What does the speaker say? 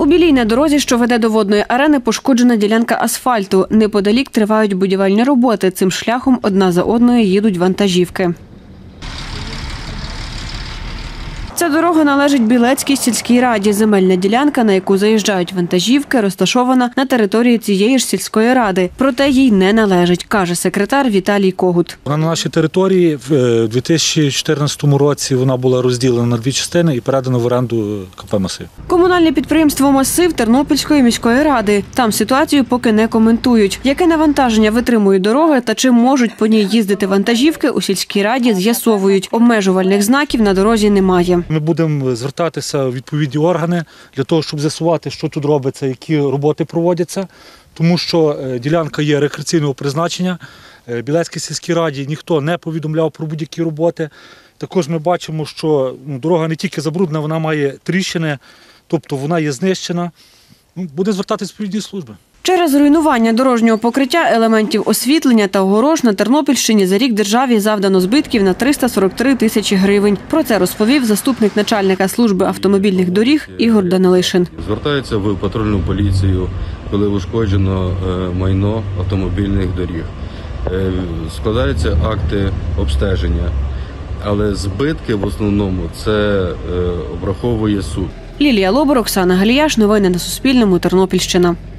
У Білій на дорозі, що веде до водної арени, пошкоджена ділянка асфальту. Неподалік тривають будівельні роботи. Цим шляхом одна за одною їдуть вантажівки. Ця дорога належить Білецькій сільській раді. Земельна ділянка, на яку заїжджають вантажівки, розташована на території цієї ж сільської ради. Проте їй не належить, каже секретар Віталій Когут. На нашій території в 2014 році вона була розділена на дві частини і передана в оренду КП «Масив». Комунальне підприємство «Масив» Тернопільської міської ради. Там ситуацію поки не коментують. Яке навантаження витримують дороги та чи можуть по ній їздити вантажівки, у сільській раді з'ясовують. Обмежувальних знаків на дорозі немає. Ми будемо звертатися у відповідні органи для того, щоб з'ясувати, що тут робиться, які роботи проводяться, тому що ділянка є рекреаційного призначення. Білецькій сільській раді ніхто не повідомляв про будь-які роботи. Також ми бачимо, що дорога не тільки забруднена, вона має тріщини, тобто вона є знищена. Буде звертатися відповідні служби. Через руйнування дорожнього покриття, елементів освітлення та огорож на Тернопільщині за рік державі завдано збитків на 343 тисячі гривень. Про це розповів заступник начальника служби автомобільних доріг Ігор Данилишин. Звертаються в патрульну поліцію, коли ушкоджено майно автомобільних доріг. Складаються акти обстеження, але збитки в основному це обраховує суд. Лілія Лобур, Оксана Галіяш. Новини на Суспільному. Тернопільщина.